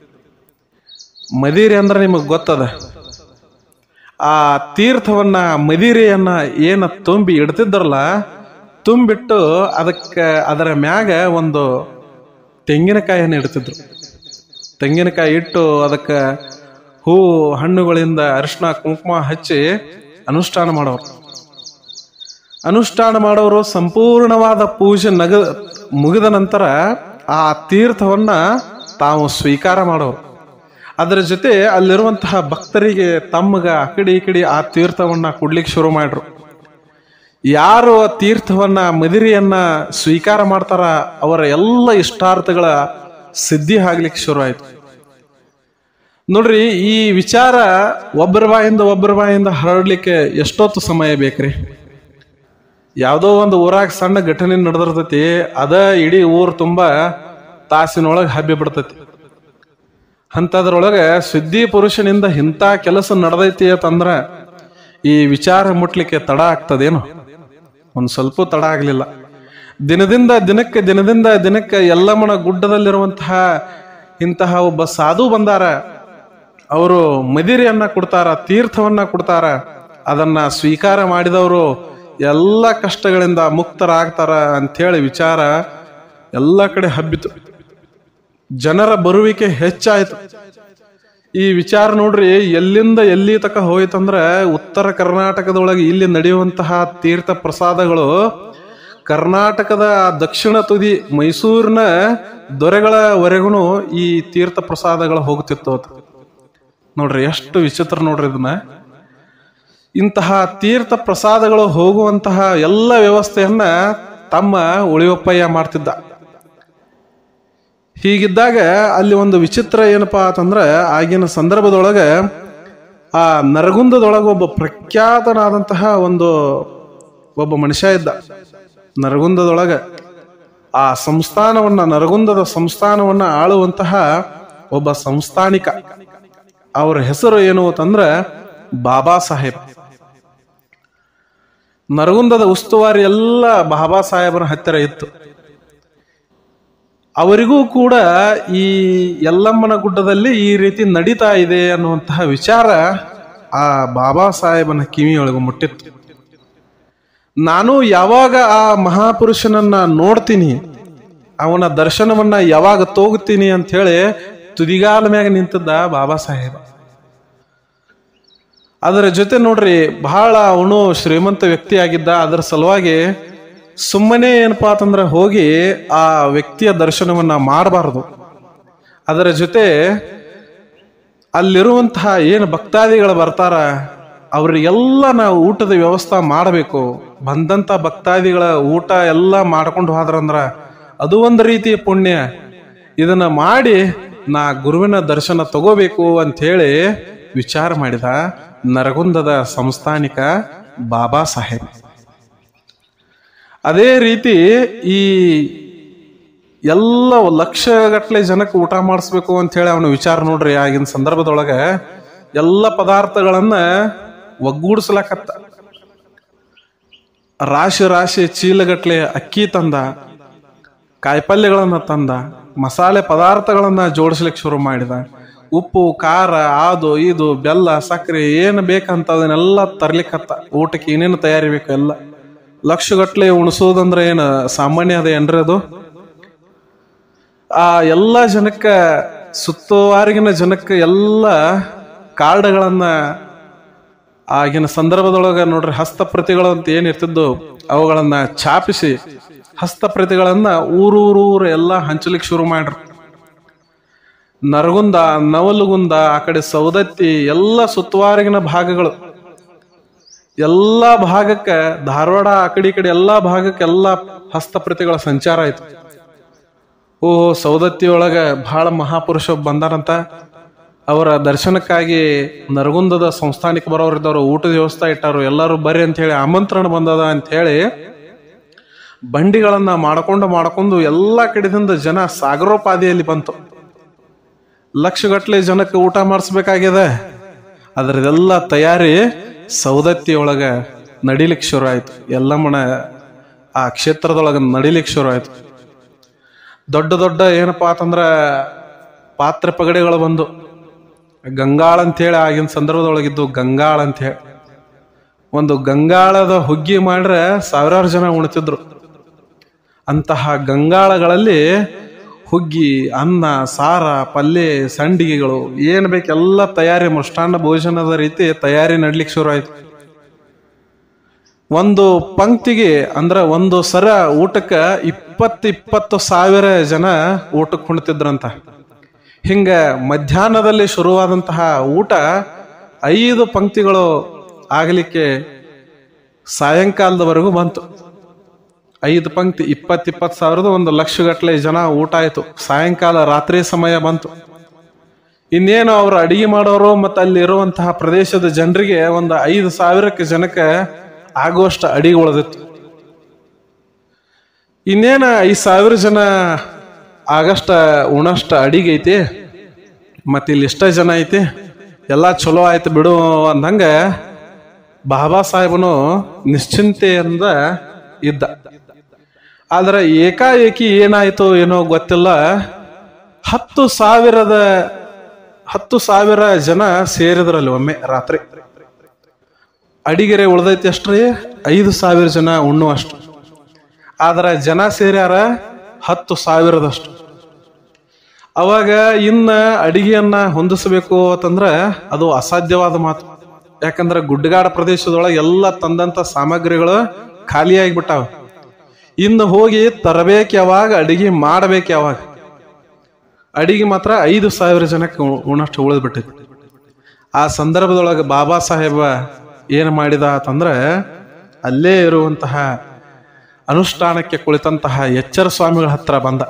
ಮದಿರೆ ಅಂದ್ರೆ ನಿಮಗ್ ಗೊತ್ತದ, ಆ ತೀರ್ಥವನ್ನ ಮದಿರೆಯನ್ನ ಏನ ತುಂಬಿ ಇಡ್ತಿದ್ರಲ್ಲ, ತುಂಬಿಟ್ಟು ಅದಕ್ಕೆ ಅದರ ಮ್ಯಾಗ ಒಂದು ತೆಂಗಿನಕಾಯಿಯನ್ನು ಇಡ್ತಿದ್ರು. ತೆಂಗಿನಕಾಯಿ ಇಟ್ಟು ಅದಕ್ಕೆ ಹೂ ಹಣ್ಣುಗಳಿಂದ ಅರಿಶಿನ ಕುಂಕುಮ ಹಚ್ಚಿ ಅನುಷ್ಠಾನ ಮಾಡೋರು. ಅನುಷ್ಠಾನ ಮಾಡೋರು ಸಂಪೂರ್ಣವಾದ ಪೂಜೆ ನಗ ಮುಗಿದ ನಂತರ ಆ ತೀರ್ಥವನ್ನ ತಾವು ಸ್ವೀಕಾರ ಮಾಡೋರು. ಅದರ ಜೊತೆ ಅಲ್ಲಿರುವಂತಹ ಭಕ್ತರಿಗೆ ತಮ್ಮಗ ಅಕಡಿ ಈ ಕಡೆ ಆ ತೀರ್ಥವನ್ನ ಕೊಡ್ಲಿಕ್ಕೆ ಶುರು ಮಾಡ್ರು. ಯಾರು ತೀರ್ಥವನ್ನ ಮದಿರೆಯನ್ನ ಸ್ವೀಕಾರ ಮಾಡ್ತಾರ ಅವರ ಎಲ್ಲ ಇಷ್ಟಾರ್ಥಗಳ ಸಿದ್ಧಿ ಆಗ್ಲಿಕ್ಕೆ ಶುರು ಆಯ್ತು. ನೋಡ್ರಿ, ಈ ವಿಚಾರ ಒಬ್ಬರ ಬಾಯಿಂದ ಒಬ್ಬರ ಬಾಯಿಂದ ಹರಡ್ಲಿಕ್ಕೆ ಎಷ್ಟೊತ್ತು ಸಮಯ ಬೇಕ್ರಿ? ಯಾವುದೋ ಒಂದು ಊರಾಗ ಸಣ್ಣ ಘಟನೆ ನಡೆದಿರ್ತೈತಿ, ಅದ ಇಡೀ ಊರ್ ತುಂಬಾ ತಾಸಿನೊಳಗೆ ಹಬ್ಬಿ ಬಿಡ್ತೈತಿ. ಅಂತದ್ರೊಳಗೆ ಸಿದ್ಧಿ ಪುರುಷನಿಂದ ಇಂಥ ಕೆಲಸ ನಡೆದೈತಿ ಅಂತಂದ್ರ ಈ ವಿಚಾರ ಮುಟ್ಲಿಕ್ಕೆ ತಡ ಆಗ್ತದೇನು? ಒಂದ್ ಸ್ವಲ್ಪ ತಡ ಆಗ್ಲಿಲ್ಲ. ದಿನದಿಂದ ದಿನಕ್ಕೆ ದಿನದಿಂದ ದಿನಕ್ಕೆ ಯಲ್ಲಮ್ಮನ ಗುಡ್ಡದಲ್ಲಿರುವಂತಹ ಇಂತಹ ಒಬ್ಬ ಸಾಧು ಬಂದಾರ. ಅವರು ಮದಿರೆಯನ್ನ ಕೊಡ್ತಾರ, ತೀರ್ಥವನ್ನ ಕೊಡ್ತಾರ. ಅದನ್ನ ಸ್ವೀಕಾರ ಮಾಡಿದವರು ಎಲ್ಲ ಕಷ್ಟಗಳಿಂದ ಮುಕ್ತರಾಗ್ತಾರ ಅಂಥೇಳಿ ವಿಚಾರ ಎಲ್ಲ ಕಡೆ ಹಬ್ಬಿತು. ಜನರ ಬರುವಿಕೆ ಹೆಚ್ಚಾಯ್ತು. ಈ ವಿಚಾರ ನೋಡ್ರಿ ಎಲ್ಲಿಂದ ಎಲ್ಲಿ ತಕ ಹೋಯ್ತಂದ್ರ ಉತ್ತರ ಕರ್ನಾಟಕದೊಳಗೆ ಇಲ್ಲಿ ನಡೆಯುವಂತಹ ತೀರ್ಥ ಪ್ರಸಾದಗಳು ಕರ್ನಾಟಕದ ದಕ್ಷಿಣ ತುದಿ ಮೈಸೂರಿನ ದೊರೆಗಳವರೆಗೂ ಈ ತೀರ್ಥ ಪ್ರಸಾದಗಳು ಹೋಗ್ತಿತ್ತು. ನೋಡ್ರಿ ಎಷ್ಟು ವಿಚಿತ್ರ ನೋಡ್ರಿ. ಇದನ್ನ ಇಂತಹ ತೀರ್ಥ ಪ್ರಸಾದಗಳು ಹೋಗುವಂತಹ ಎಲ್ಲ ವ್ಯವಸ್ಥೆಯನ್ನ ತಮ್ಮ ಉಳಿವಪ್ಪಯ್ಯ ಮಾಡ್ತಿದ್ದ. ಹೀಗಿದ್ದಾಗ ಅಲ್ಲಿ ಒಂದು ವಿಚಿತ್ರ ಏನಪ್ಪಾ ಅಂತಂದ್ರೆ ಆಗಿನ ಸಂದರ್ಭದೊಳಗೆ ಆ ನರಗುಂದದೊಳಗೆ ಒಬ್ಬ ಪ್ರಖ್ಯಾತನಾದಂತಹ ಒಂದು ಒಬ್ಬ ಮನುಷ್ಯ ಇದ್ದ. ನರಗುಂದದೊಳಗೆ ಆ ಸಂಸ್ಥಾನವನ್ನ ನರಗುಂದದ ಸಂಸ್ಥಾನವನ್ನ ಆಳುವಂತಹ ಒಬ್ಬ ಸಂಸ್ಥಾನಿಕ. ಅವರ ಹೆಸರು ಏನು ಅಂತಂದ್ರೆ ಬಾಬಾ ಸಾಹೇಬ್. ನರಗುಂದದ ಉಸ್ತುವಾರಿ ಎಲ್ಲ ಬಾಬಾ ಸಾಹೇಬರ ಹತ್ತಿರ ಇತ್ತು. ಅವರಿಗೂ ಕೂಡ ಈ ಯಲ್ಲಮ್ಮನ ಗುಡ್ಡದಲ್ಲಿ ಈ ರೀತಿ ನಡೀತಾ ಇದೆ ಅನ್ನುವಂತಹ ವಿಚಾರ ಆ ಬಾಬಾ ಸಾಹೇಬನ ಕಿವಿಯೊಳಗೆ ಮುಟ್ಟಿತ್ತು. ನಾನು ಯಾವಾಗ ಆ ಮಹಾಪುರುಷನನ್ನ ನೋಡ್ತೀನಿ, ಅವನ ದರ್ಶನವನ್ನ ಯಾವಾಗ ತೋಗುತ್ತೀನಿ ಅಂತ ಹೇಳಿ ತುದಿಗಾಲ ಮ್ಯಾಗ ನಿಂತಿದ್ದ ಬಾಬಾ ಸಾಹೇಬ. ಅದರ ಜೊತೆ ನೋಡ್ರಿ, ಬಹಳ ಅವನು ಶ್ರೀಮಂತ ವ್ಯಕ್ತಿ ಆಗಿದ್ದ. ಅದರ ಸಲುವಾಗಿ ಸುಮ್ಮನೆ ಏನಪ್ಪಾ ಅಂತಂದ್ರೆ ಹೋಗಿ ಆ ವ್ಯಕ್ತಿಯ ದರ್ಶನವನ್ನ ಮಾಡಬಾರದು. ಅದರ ಜೊತೆ ಅಲ್ಲಿರುವಂತಹ ಏನು ಭಕ್ತಾದಿಗಳು ಬರ್ತಾರ ಅವ್ರಿಗೆಲ್ಲ ನಾವು ಊಟದ ವ್ಯವಸ್ಥೆ ಮಾಡಬೇಕು. ಬಂದಂತ ಭಕ್ತಾದಿಗಳ ಊಟ ಎಲ್ಲ ಮಾಡ್ಕೊಂಡು ಹೋದ್ರಂದ್ರ ಅದು ಒಂದು ರೀತಿಯ ಪುಣ್ಯ. ಇದನ್ನ ಮಾಡಿ ನಾ ಗುರುವಿನ ದರ್ಶನ ತಗೋಬೇಕು ಅಂತ ಹೇಳಿ ವಿಚಾರ ಮಾಡಿದ ನರಗುಂದದ ಸಂಸ್ಥಾನಿಕ ಬಾಬಾ ಸಾಹೇಬ್. ಅದೇ ರೀತಿ ಈ ಎಲ್ಲ ಲಕ್ಷಗಟ್ಲೆ ಜನಕ್ಕೆ ಊಟ ಮಾಡಿಸ್ಬೇಕು ಅಂತ ಹೇಳಿ ಅವನ ವಿಚಾರ ನೋಡ್ರಿ. ಆಗಿನ ಸಂದರ್ಭದೊಳಗ ಎಲ್ಲ ಪದಾರ್ಥಗಳನ್ನ ಒಗ್ಗೂಡಿಸ್ಲಕತ್ತ. ರಾಶಿ ರಾಶಿ ಚೀಲಗಟ್ಲೆ ಅಕ್ಕಿ ತಂದ, ಕಾಯಿಪಲ್ಯಗಳನ್ನ ತಂದ, ಮಸಾಲೆ ಪದಾರ್ಥಗಳನ್ನ ಜೋಡಿಸ್ಲಿಕ್ಕೆ ಶುರು ಮಾಡಿದ. ಉಪ್ಪು, ಖಾರ, ಆದು ಇದು, ಬೆಲ್ಲ, ಸಕ್ಕರೆ ಏನು ಬೇಕಂತ ಅದನ್ನೆಲ್ಲ ತರ್ಲಿಕ್ಕತ್ತ. ಊಟಕ್ಕೆ ಏನೇನು ತಯಾರಿ ಬೇಕು ಎಲ್ಲ. ಲಕ್ಷಗಟ್ಲೆ ಉಣಿಸೋದಂದ್ರೆ ಏನು ಸಾಮಾನ್ಯ ಅದ ಏನ್ರಿ ಅದು? ಆ ಎಲ್ಲ ಜನಕ್ಕ, ಸುತ್ತುವಾರಿಗಿನ ಜನಕ್ಕೆ ಎಲ್ಲ ಕಾರ್ಡ್ಗಳನ್ನ ಆಗಿನ ಸಂದರ್ಭದೊಳಗ ನೋಡ್ರಿ ಹಸ್ತಪ್ರತಿಗಳು ಅಂತ ಏನಿರ್ತಿದ್ದು ಅವುಗಳನ್ನ ಛಾಪಿಸಿ ಹಸ್ತಪ್ರತಿಗಳನ್ನ ಊರೂರೂರು ಎಲ್ಲ ಹಂಚಲಿಕ್ಕೆ ಶುರು ಮಾಡ್ರಿ. ನರಗುಂದ, ನವಲಗುಂದ, ಆ ಕಡೆ ಸೌದತ್ತಿ ಎಲ್ಲ ಸುತ್ತುವಾರಿಗಿನ ಭಾಗಗಳು ಎಲ್ಲಾ ಭಾಗಕ್ಕೆ, ಧಾರವಾಡ ಆ ಕಡೆ ಈ ಕಡೆ ಎಲ್ಲಾ ಭಾಗಕ್ಕೆ ಎಲ್ಲ ಹಸ್ತಪ್ರತಿಗಳ ಸಂಚಾರ ಆಯ್ತು. ಓಹೋ, ಸೌದತ್ತಿಯೊಳಗ ಬಹಳ ಮಹಾಪುರುಷ ಬಂದಾರಂತ, ಅವರ ದರ್ಶನಕ್ಕಾಗಿ ನರಗುಂದದ ಸಂಸ್ಥಾನಿಕ ಬರೋರಿದ್ದವರು ಊಟದ ವ್ಯವಸ್ಥೆ ಇಟ್ಟಾರು, ಎಲ್ಲರೂ ಬರ್ರಿ ಅಂತ ಹೇಳಿ ಆಮಂತ್ರಣ ಬಂದದ ಅಂತ ಹೇಳಿ ಬಂಡಿಗಳನ್ನ ಮಾಡ್ಕೊಂಡು ಮಾಡ್ಕೊಂಡು ಎಲ್ಲಾ ಕಡೆದಿಂದ ಜನ ಸಾಗರೋಪಾದಿಯಲ್ಲಿ ಬಂತು. ಲಕ್ಷಗಟ್ಲೆ ಜನಕ್ಕೆ ಊಟ ಮಾಡಿಸ್ಬೇಕಾಗ್ಯದ. ಅದರದೆಲ್ಲ ತಯಾರಿ ಸೌದತ್ತಿಯೊಳಗ ನಡಿಲಿಕ್ಕೆ ಶುರು ಆಯ್ತು. ಎಲ್ಲಮ್ಮನ ಆ ಕ್ಷೇತ್ರದೊಳಗ ನಡಿಲಿಕ್ಕೆ ಶುರು ಆಯ್ತು. ದೊಡ್ಡ ದೊಡ್ಡ ಏನಪ್ಪಾ ಅಂತಂದ್ರ ಪಾತ್ರೆ ಪಗಡೆಗಳು ಬಂದು, ಗಂಗಾಳ ಅಂತ ಹೇಳಿ ಆಗಿನ ಸಂದರ್ಭದೊಳಗಿದ್ದು ಗಂಗಾಳ ಅಂತ ಹೇಳಿ ಒಂದು ಗಂಗಾಳದ ಹುಗ್ಗಿ ಮಾಡ್ರೆ ಸಾವಿರಾರು ಜನ ಉಣ್ತಿದ್ರು. ಅಂತಹ ಗಂಗಾಳಗಳಲ್ಲಿ ಹುಗ್ಗಿ, ಅನ್ನ, ಸಾರ, ಪಲ್ಯ, ಸಂಡಿಗೆಗಳು ಏನ್ ಬೇಕೆಲ್ಲ ತಯಾರಿ, ಮೃಷ್ಟಾನ್ನ ಭೋಜನದ ರೀತಿ ತಯಾರಿ ನಡ್ಲಿಕ್ಕೆ ಶುರು ಆಯ್ತು. ಒಂದು ಪಂಕ್ತಿಗೆ ಅಂದ್ರ ಒಂದು ಸರ ಊಟಕ್ಕ ಇಪ್ಪತ್ತು ಇಪ್ಪತ್ತು ಸಾವಿರ ಜನ ಊಟಕ್ಕೆ ಕುಣಿತಿದ್ರಂತ. ಹಿಂಗ ಮಧ್ಯಾಹ್ನದಲ್ಲಿ ಶುರುವಾದಂತಹ ಊಟ ಐದು ಪಂಕ್ತಿಗಳು ಆಗಲಿಕ್ಕೆ ಸಾಯಂಕಾಲದವರೆಗೂ ಬಂತು. ಐದು ಪಂಕ್ತಿ ಇಪ್ಪತ್ ಇಪ್ಪತ್ತು ಸಾವಿರದ ಒಂದು ಲಕ್ಷ ಗಟ್ಟಲೆ ಜನ ಊಟ ಆಯ್ತು. ಸಾಯಂಕಾಲ ರಾತ್ರಿ ಸಮಯ ಬಂತು. ಇನ್ನೇನು ಅವ್ರು ಅಡಿಗೆ ಮಾಡೋರು ಮತ್ತು ಅಲ್ಲಿ ಇರುವಂತಹ ಪ್ರದೇಶದ ಜನರಿಗೆ ಒಂದು ಐದು ಸಾವಿರಕ್ಕೆ ಜನಕ್ಕೆ ಆಗುವಷ್ಟು ಅಡಿಗೆ ಉಳಿದಿತ್ತು. ಇನ್ನೇನ ಐದು ಸಾವಿರ ಜನ ಆಗಷ್ಟ ಉಣಷ್ಟ ಅಡಿಗೆ ಐತಿ, ಮತ್ತೆ ಇಲ್ಲಿ ಇಷ್ಟ ಜನ ಐತಿ, ಎಲ್ಲ ಚಲೋ ಆಯ್ತು ಬಿಡು ಅಂದಂಗ ಬಾಬಾ ಸಾಹೇಬನು ನಿಶ್ಚಿಂತೆಯಿಂದ ಇದ್ದ. ಆದ್ರೆ ಏಕಾಏಕಿ ಏನಾಯ್ತು ಏನೋ ಗೊತ್ತಿಲ್ಲ, ಹತ್ತು ಸಾವಿರದ ಹತ್ತು ಸಾವಿರ ಜನ ಸೇರಿದ್ರಲ್ಲಿ ಒಮ್ಮೆ ರಾತ್ರಿ. ಅಡಿಗೆರೆ ಉಳ್ದೈತಿ ಅಷ್ಟ್ರಿ ಐದು ಸಾವಿರ ಜನ ಉಣ್ಣುವಷ್ಟು. ಆದ್ರ ಜನ ಸೇರ್ಯಾರ ಹತ್ತು ಸಾವಿರದಷ್ಟು. ಅವಾಗ ಇನ್ನ ಅಡಿಗೆಯನ್ನ ಹೊಂದಿಸಬೇಕು ಅಂತಂದ್ರ ಅದು ಅಸಾಧ್ಯವಾದ ಮಾತು. ಯಾಕಂದ್ರೆ ಗುಡ್ಡಗಾಡ ಪ್ರದೇಶದೊಳಗೆ ಎಲ್ಲ ತಂದಂತ ಸಾಮಗ್ರಿಗಳು ಖಾಲಿಯಾಗಿಬಿಟ್ಟಾವ. ಇನ್ನು ಹೋಗಿ ತರಬೇಕು ಯಾವಾಗ, ಅಡಿಗೆ ಮಾಡಬೇಕು ಯಾವಾಗ? ಅಡಿಗೆ ಮಾತ್ರ ಐದು ಸಾವಿರ ಜನಕ್ಕೆ ಉಣಷ್ಟು ಉಳಿದ್ಬಿಟ್ಟಿತ್ತು. ಆ ಸಂದರ್ಭದೊಳಗೆ ಬಾಬಾ ಸಾಹೇಬ ಏನು ಮಾಡಿದ ಅಂತಂದ್ರೆ, ಅಲ್ಲೇ ಇರುವಂತಹ ಅನುಷ್ಠಾನಕ್ಕೆ ಕುಳಿತಂತಹ ಎಚ್ಚರ ಸ್ವಾಮಿಗಳ ಹತ್ರ ಬಂದ.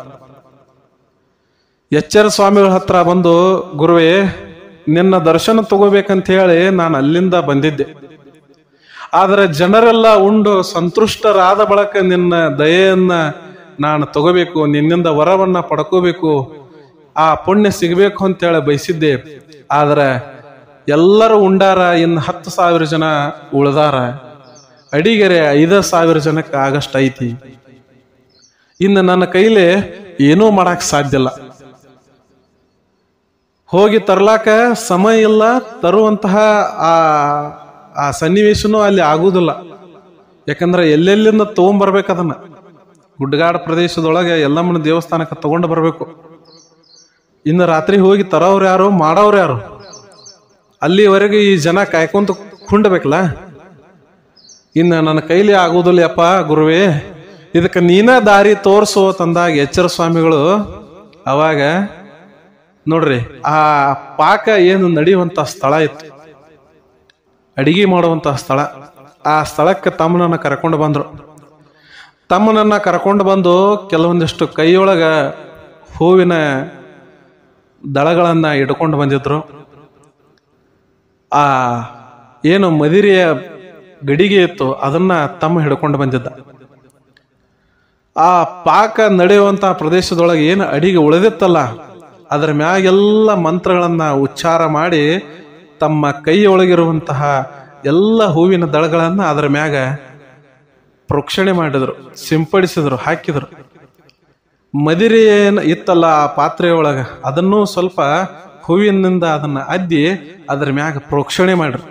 ಎಚ್ಚರ ಸ್ವಾಮಿಗಳ ಹತ್ರ ಬಂದು, ಗುರುವೇ, ನಿನ್ನ ದರ್ಶನ ತಗೋಬೇಕಂತ ಹೇಳಿ ನಾನು ಅಲ್ಲಿಂದ ಬಂದಿದ್ದೆ. ಆದರೆ ಜನರೆಲ್ಲ ಉಂಡು ಸಂತುಷ್ಟರಾದ ಬಳಿಕ ನಿನ್ನ ದಯೆಯನ್ನ ನಾನು ತಗೋಬೇಕು, ನಿನ್ನಿಂದ ವರವನ್ನ ಪಡ್ಕೋಬೇಕು, ಆ ಪುಣ್ಯ ಸಿಗಬೇಕು ಅಂತೇಳಿ ಬಯಸಿದ್ದೆ. ಆದ್ರೆ ಎಲ್ಲರೂ ಉಂಡಾರ, ಇನ್ನು ಹತ್ತು ಸಾವಿರ ಜನ ಉಳ್ದಾರ. ಅಡಿಗೆರೆ ಐದು ಸಾವಿರ ಜನಕ್ಕೆ ಆಗಷ್ಟ ಐತಿ. ಇನ್ನು ನನ್ನ ಕೈಲಿ ಏನೂ ಮಾಡಕ್ ಸಾಧ್ಯ ಇಲ್ಲ. ಹೋಗಿ ತರ್ಲಾಕ ಸಮಯ ಇಲ್ಲ, ತರುವಂತಹ ಆ ಆ ಸನ್ನಿವೇಶನೂ ಅಲ್ಲಿ ಆಗುವುದಿಲ್ಲ. ಯಾಕಂದ್ರೆ ಎಲ್ಲೆಲ್ಲಿಂದ ತಗೊಂಡ್ಬರ್ಬೇಕದನ್ನ. ಗುಡ್ಡಗಾಡ ಪ್ರದೇಶದೊಳಗೆ ಎಲ್ಲಮ್ಮನ ದೇವಸ್ಥಾನಕ್ಕೆ ತಗೊಂಡು ಬರಬೇಕು. ಇನ್ನು ರಾತ್ರಿ ಹೋಗಿ ತರೋರು ಯಾರು, ಮಾಡೋರು ಯಾರು? ಅಲ್ಲಿವರೆಗೆ ಈ ಜನ ಕಾಯ್ಕೊಂತ ಕುಂಡಬೇಕಲ್ಲ. ಇನ್ನು ನನ್ನ ಕೈಲಿ ಆಗುವುದಿಲ್ಲ ಅಪ್ಪ ಗುರುವೇ, ಇದಕ್ಕೆ ನೀನ ದಾರಿ ತೋರಿಸು ತಂದಾಗ ಎಚ್ಚರ ಸ್ವಾಮಿಗಳು ಅವಾಗ ನೋಡ್ರಿ ಆ ಪಾಕ ಏನು ನಡೆಯುವಂತ ಸ್ಥಳ ಇತ್ತು, ಅಡಿಗೆ ಮಾಡುವಂತ ಸ್ಥಳ. ಆ ಸ್ಥಳಕ್ಕೆ ತಮ್ಮನನ್ನ ಕರ್ಕೊಂಡು ಬಂದ್ರು. ತಮ್ಮನನ್ನ ಕರ್ಕೊಂಡು ಬಂದು ಕೆಲವೊಂದಿಷ್ಟು ಕೈಯೊಳಗ ಹೂವಿನ ದಳಗಳನ್ನ ಇಟ್ಕೊಂಡು ಬಂದಿದ್ರು. ಆ ಏನು ಮದಿರೆಯ ಗಡಿಗೆ ಇತ್ತು ಅದನ್ನ ತಮ್ಮ ಹಿಡ್ಕೊಂಡು ಬಂದಿದ್ದ. ಆ ಪಾಕ ನಡೆಯುವಂತಹ ಪ್ರದೇಶದೊಳಗೆ ಏನು ಅಡಿಗೆ ಉಳಿದಿತ್ತಲ್ಲ ಅದರ ಮ್ಯಾಗೆಲ್ಲ ಮಂತ್ರಗಳನ್ನ ಉಚ್ಚಾರ ಮಾಡಿ ತಮ್ಮ ಕೈಯೊಳಗಿರುವಂತಹ ಎಲ್ಲ ಹೂವಿನ ದಳಗಳನ್ನ ಅದರ ಮ್ಯಾಗ ಪ್ರೋಕ್ಷಣೆ ಮಾಡಿದ್ರು, ಸಿಂಪಡಿಸಿದ್ರು, ಹಾಕಿದ್ರು. ಮದಿರೆ ಏನ್ ಇತ್ತಲ್ಲ ಆ ಪಾತ್ರೆಯೊಳಗ ಅದನ್ನು ಸ್ವಲ್ಪ ಹೂವಿನಿಂದ ಅದನ್ನ ಅದ್ದಿ ಅದರ ಮ್ಯಾಗ ಪ್ರೋಕ್ಷಣೆ ಮಾಡ್ರು.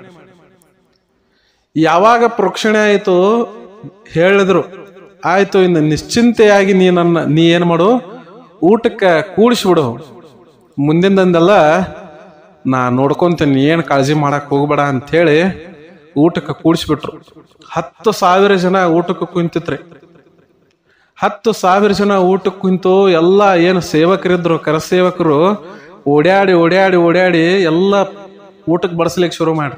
ಯಾವಾಗ ಪ್ರೋಕ್ಷಣೆ ಆಯಿತು ಹೇಳಿದ್ರು, ಆಯ್ತು ಇನ್ನು ನಿಶ್ಚಿಂತೆಯಾಗಿ ನೀ ನನ್ನ ನೀ ಏನ್ ಮಾಡು, ಊಟಕ್ಕೆ ಕೂಡಿಸ್ಬಿಡು, ಮುಂದಿಂದೆಲ್ಲ ನಾ ನೋಡ್ಕೊಂತೀನಿ, ಏನ್ ಕಾಳಜಿ ಮಾಡಕ್ ಹೋಗ್ಬೇಡ ಅಂತ ಹೇಳಿ ಊಟಕ್ಕೆ ಕೂಡಿಸ್ಬಿಟ್ರು. ಹತ್ತು ಸಾವಿರ ಜನ ಊಟಕ್ಕೆ ಕುಂತಿತ್ರಿ. ಹತ್ತು ಸಾವಿರ ಜನ ಊಟಕ್ಕೆ ಕುಂತು ಎಲ್ಲ ಏನು ಸೇವಕರಿದ್ರು ಕರಸೇವಕರು ಓಡ್ಯಾಡಿ ಓಡ್ಯಾಡಿ ಓಡ್ಯಾಡಿ ಎಲ್ಲ ಊಟಕ್ಕೆ ಬಡಿಸ್ಲಿಕ್ಕೆ ಶುರು ಮಾಡ್ರಿ.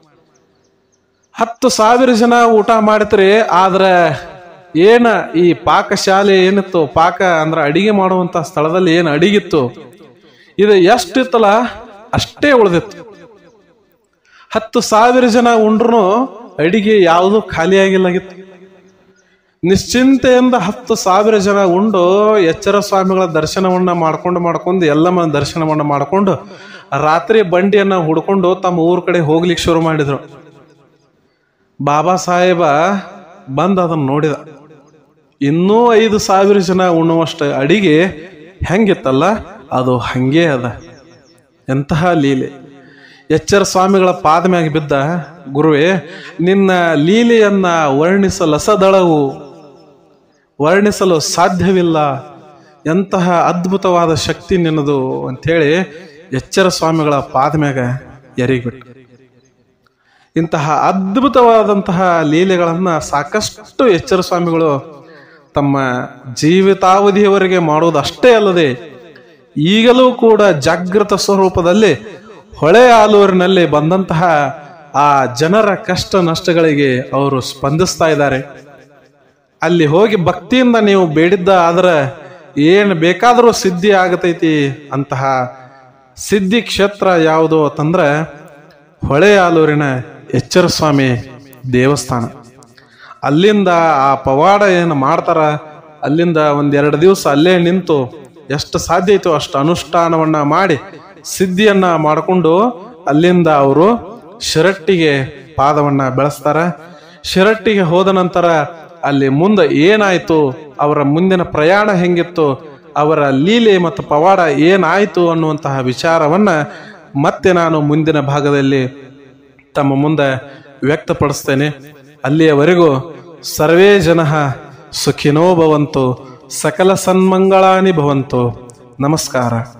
ಹತ್ತು ಸಾವಿರ ಜನ ಊಟ ಮಾಡಿತ್ರಿ. ಆದ್ರ ಏನ ಈ ಪಾಕಶಾಲೆ ಏನಿತ್ತು, ಪಾಕ ಅಂದ್ರ ಅಡಿಗೆ ಮಾಡುವಂತ ಸ್ಥಳದಲ್ಲಿ ಏನ್ ಅಡಿಗಿತ್ತು ಇದು ಎಷ್ಟಿತ್ತಲ್ಲ ಅಷ್ಟೇ ಉಳಿದಿತ್ತು. ಹತ್ತು ಸಾವಿರ ಜನ ಉಂಡ್ರು ಅಡಿಗೆ ಯಾವುದು ಖಾಲಿಯಾಗಿಲ್ಲಾಗಿತ್ತು. ನಿಶ್ಚಿಂತೆಯಿಂದ ಹತ್ತು ಸಾವಿರ ಜನ ಉಂಡು ಎಚ್ಚರ ಸ್ವಾಮಿಗಳ ದರ್ಶನವನ್ನ ಮಾಡ್ಕೊಂಡು ಮಾಡ್ಕೊಂಡು ಎಲ್ಲಮ್ಮ ದರ್ಶನವನ್ನ ಮಾಡ್ಕೊಂಡು ರಾತ್ರಿ ಬಂಡಿಯನ್ನ ಹುಡ್ಕೊಂಡು ತಮ್ಮ ಊರ್ ಕಡೆ ಹೋಗ್ಲಿಕ್ಕೆ ಶುರು ಮಾಡಿದ್ರು. ಬಾಬಾ ಸಾಹೇಬ ಬಂದ್ ಅದನ್ನ ನೋಡಿದ. ಇನ್ನೂ ಐದು ಸಾವಿರ ಜನ ಉಣ್ಣುವಷ್ಟ ಅಡಿಗೆ ಹೆಂಗಿತ್ತಲ್ಲ ಅದು ಹಂಗೆ ಅದ. ಎಂತಹ ಲೀಲೆ! ಎಚ್ಚರ ಸ್ವಾಮಿಗಳ ಪಾದ ಮ್ಯಾಗ ಬಿದ್ದ, ಗುರುವೇ ನಿನ್ನ ಲೀಲೆಯನ್ನ ವರ್ಣಿಸಲಸದಳವು, ವರ್ಣಿಸಲು ಸಾಧ್ಯವಿಲ್ಲ, ಎಂತಹ ಅದ್ಭುತವಾದ ಶಕ್ತಿ ನಿನ್ನದು ಅಂಥೇಳಿ ಎಚ್ಚರ ಸ್ವಾಮಿಗಳ ಪಾದ ಮ್ಯಾಗ ಎರಿಗಿಬಿಟ್ಟು. ಇಂತಹ ಅದ್ಭುತವಾದಂತಹ ಲೀಲೆಗಳನ್ನ ಸಾಕಷ್ಟು ಎಚ್ಚರ ಸ್ವಾಮಿಗಳು ತಮ್ಮ ಜೀವಿತಾವಧಿಯವರೆಗೆ ಮಾಡುವುದು ಅಷ್ಟೇ ಅಲ್ಲದೆ ಈಗಲೂ ಕೂಡ ಜಾಗೃತ ಸ್ವರೂಪದಲ್ಲಿ ಹೊಳೆ ಆಲೂರಿನಲ್ಲಿ ಬಂದಂತಹ ಆ ಜನರ ಕಷ್ಟ ನಷ್ಟಗಳಿಗೆ ಅವರು ಸ್ಪಂದಿಸ್ತಾ ಇದ್ದಾರೆ. ಅಲ್ಲಿ ಹೋಗಿ ಭಕ್ತಿಯಿಂದ ನೀವು ಬೇಡಿದ್ದ ಆದ್ರೆ ಏನ್ ಬೇಕಾದರೂ ಸಿದ್ಧಿ ಆಗತೈತಿ. ಅಂತಹ ಸಿದ್ಧಿ ಕ್ಷೇತ್ರ ಯಾವುದು ಅಂತಂದ್ರೆ ಹೊಳೆ ಆಲೂರಿನ ಎಚ್ಚರ ಸ್ವಾಮಿ ದೇವಸ್ಥಾನ. ಅಲ್ಲಿಂದ ಆ ಪವಾಡ ಏನು ಮಾಡ್ತಾರ, ಅಲ್ಲಿಂದ ಒಂದೆರಡು ದಿವಸ ಅಲ್ಲೇ ನಿಂತು ಎಷ್ಟು ಸಾಧ್ಯ ಐತೋ ಅಷ್ಟು ಅನುಷ್ಠಾನವನ್ನ ಮಾಡಿ ಸಿದ್ಧಿಯನ್ನ ಮಾಡಿಕೊಂಡು ಅಲ್ಲಿಂದ ಅವರು ಶಿರಟ್ಟಿಗೆ ಪಾದವನ್ನ ಬೆಳೆಸ್ತಾರ. ಶಿರಟ್ಟಿಗೆ ಹೋದ ನಂತರ ಅಲ್ಲಿ ಮುಂದೆ ಏನಾಯ್ತು, ಅವರ ಮುಂದಿನ ಪ್ರಯಾಣ ಹೆಂಗಿತ್ತು, ಅವರ ಲೀಲೆ ಮತ್ತು ಪವಾಡ ಏನಾಯ್ತು ಅನ್ನುವಂತಹ ವಿಚಾರವನ್ನ ಮತ್ತೆ ನಾನು ಮುಂದಿನ ಭಾಗದಲ್ಲಿ ತಮ್ಮ ಮುಂದೆ ವ್ಯಕ್ತಪಡಿಸ್ತೇನೆ. ಅಲ್ಲಿಯವರೆಗೂ ಸರ್ವೇ ಜನಃ ಸುಖಿನೋ ಭವಂತು, ಸಕಲ ಸನ್ಮಂಗಳಾನಿ ಭವಂತು. ನಮಸ್ಕಾರ.